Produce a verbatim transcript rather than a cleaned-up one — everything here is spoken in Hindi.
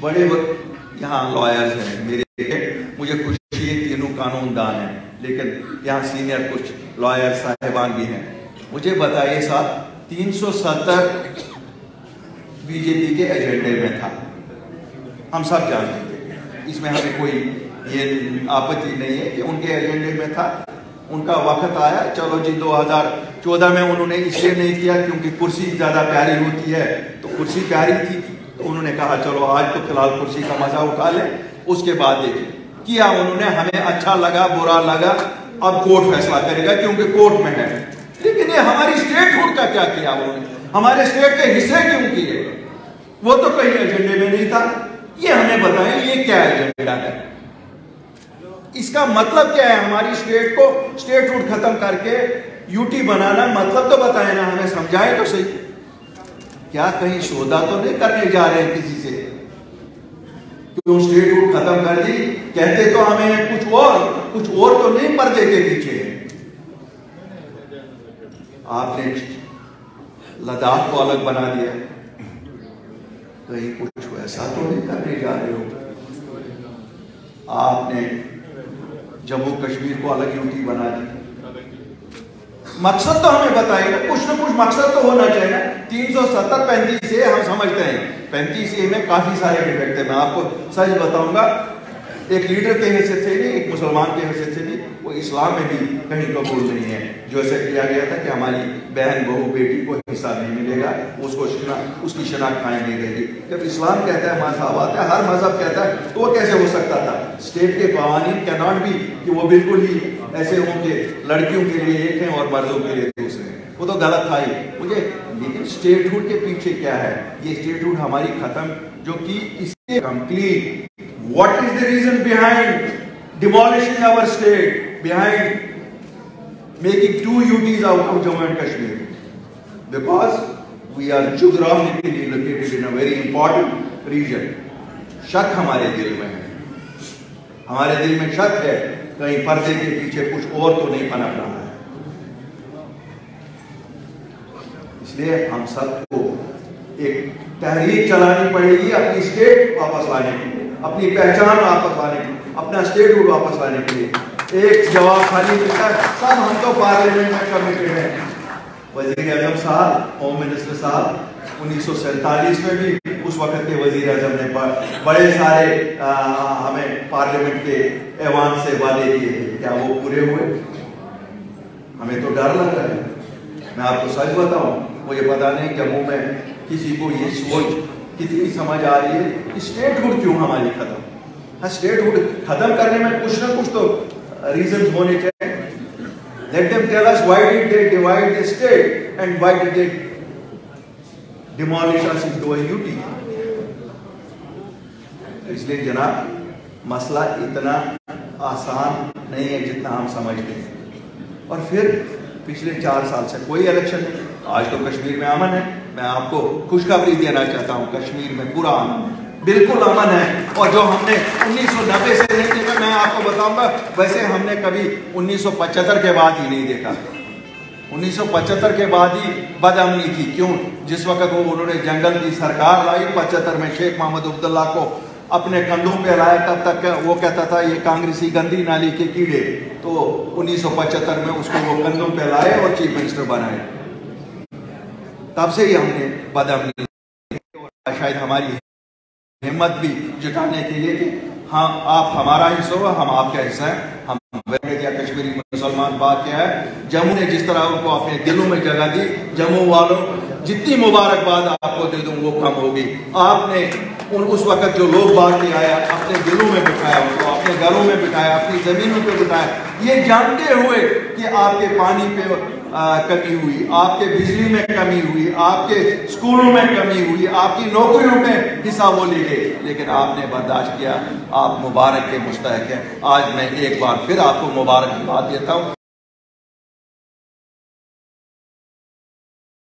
बड़े यहाँ लॉयर्स हैं मेरे, मुझे खुशी है तीनों कानूनदान हैं, लेकिन यहाँ सीनियर कुछ लॉयर साहिबान भी हैं। मुझे बताइए साहब, तीन सौ सत्तर बीजेपी के एजेंडे में था, हम सब जानते थे, इसमें हमें कोई ये आपत्ति नहीं है कि उनके एजेंडे में था। उनका वक्त आया, चलो जी दो हज़ार चौदह में उन्होंने इसलिए नहीं किया क्योंकि कुर्सी ज़्यादा प्यारी होती है, तो कुर्सी प्यारी थी तो उन्होंने कहा चलो आज तो फिलहाल कुर्सी का मजा उठा ले। उसके बाद देखिए किया उन्होंने, हमें अच्छा लगा बुरा लगा, अब कोर्ट फैसला करेगा क्योंकि कोर्ट में है। लेकिन ये हमारी स्टेटहुड का क्या किया उन्होंने, हमारे स्टेट के हिस्से क्यों किए? वो तो कहीं एजेंडे में नहीं था। ये हमें बताएं ये क्या एजेंडा है, इसका मतलब क्या है? हमारी स्टेट को स्टेटहुड खत्म करके यूटी बनाना मतलब तो बताएं ना, हमें समझाएं तो सही। क्या कहीं सौदा तो नहीं करने जा रहे हैं किसी से? क्यों स्टेटहुड खत्म कर दी? कहते तो हमें कुछ और कुछ और तो नहीं पर्दे के पीछे। आपने लद्दाख को अलग बना दिया, कहीं कुछ वैसा तो नहीं करने जा रहे हो? आपने जम्मू कश्मीर को अलग यूटी बना दी। मकसद तो हमें बताइए ना, कुछ ना कुछ मकसद तो होना चाहिए ना। तीन सौ सत्तर पैंतीस ए हम समझते हैं, पैंतीस ए में काफी सारे डिफेक्ट है। मैं आपको सच बताऊंगा, एक लीडर के हैसियत से नहीं, एक मुसलमान के हैसियत से नहीं, वो इस्लाम में भी कहीं कबूल नहीं है। जो ऐसे किया गया था कि हमारी बहन बहू बेटी को हिस्सा नहीं मिलेगा, उसको उसकी शनाख्त कायम नहीं रहेगी। जब इस्लाम कहता है, मजहब आता है, हर मजहब कहता है, तो वो कैसे हो सकता था? स्टेट के कानून कैन नॉट बी कि वो बिल्कुल ही ऐसे होंगे, लड़कियों के लिए एक हैं और मर्दों के लिए दूसरे हैं, वो तो गलत था ही मुझे। लेकिन स्टेटहुड के पीछे क्या है? ये स्टेटहुड हमारी खत्म जो की इसके complete, what is the reason behind demolishing our state, behind making two U Ts out of Jammu and Kashmir? Because we are geographically located in a very important region. शक हमारे दिल में है, हमारे दिल में शक है कहीं पर्दे के पीछे कुछ और तो नहीं पनप रहा है। इसलिए हम सबको एक तहरीक चलानी पड़ेगी अपनी स्टेट वापस लाने के लिए, अपनी पहचान वापस लाने के लिए, अपना स्टेटहुड वापस लाने के लिए। एक जवाब खाली मिलता है, सब हम तो पार्लियामेंट में कमिटेड हैं। वजीर आजम साहब, होम मिनिस्टर साहब उन्नीस सौ सैतालीस में भी उस वक्त के वजीर आजम ने बड़े सारे आ, हमें पार्लियामेंट के ऐवान से वादे किए थे, क्या वो पूरे हुए? हमें तो डर लग रहा है। मैं आपको सच बताऊं, मुझे पता नहीं जम्मू में किसी को ये सोच कितनी समझ आ रही है कि स्टेटहुड क्यों हमारी खत्म। हाँ, स्टेटहुड खत्म करने में कुछ ना कुछ तो रीजंस होने चाहिए। Let them tell us why did they divide the state and why did they demolish us into a U T? इसलिए जनाब, मसला इतना आसान नहीं है जितना हम समझते हैं। और फिर पिछले चार साल से कोई इलेक्शन नहीं। आज तो कश्मीर में अमन है। मैं आपको खुशखबरी देना चाहता हूँ, कश्मीर में पूरा अमन है, बिल्कुल अमन है। और जो हमने उन्नीस सौ नब्बे से नहीं देखा, मैं आपको बताऊंगा, वैसे हमने कभी उन्नीस सौ पचहत्तर के बाद ही नहीं देखा। उन्नीस सौ पचहत्तर के बाद ही बदअमनी थी। क्यों? जिस वक्त वो उन्होंने जंगल की सरकार लाई पचहत्तर में, शेख मोहम्मद अब्दुल्ला को अपने कंधों पे लाया, तब तक वो कहता था ये कांग्रेसी गंदी नाली के कीड़े। तो उन्नीस सौ पचहत्तर में उसको वो कंधों पे लाए और चीफ मिनिस्टर बनाए। तब से ही हमने बदअमनी, शायद हमारी हिम्मत भी जुटाने के लिए कि हाँ आप हमारा हिस्सा हो, हम आपका हिस्सा है। हम या कश्मीरी मुसलमान बात क्या है, जम्मू ने जिस तरह उनको अपने दिलों में जगह दी, जम्मू वालों जितनी मुबारकबाद आपको दे दूं वो कम होगी। आपने उन उस वक्त जो लोग बात के आया अपने दिलों में बिठाया, उनको अपने घरों में बिठाया, अपनी जमीनों पे बिठाया, ये जानते हुए कि आपके पानी पे आ, कमी हुई, आपके बिजली में कमी हुई, आपके स्कूलों में कमी हुई, आपकी नौकरियों में हिस्सा वो ले गए, लेकिन आपने बर्दाश्त किया। आप मुबारक के मुस्तहक हैं। आज मैं एक बार फिर आपको मुबारकबाद देता हूँ।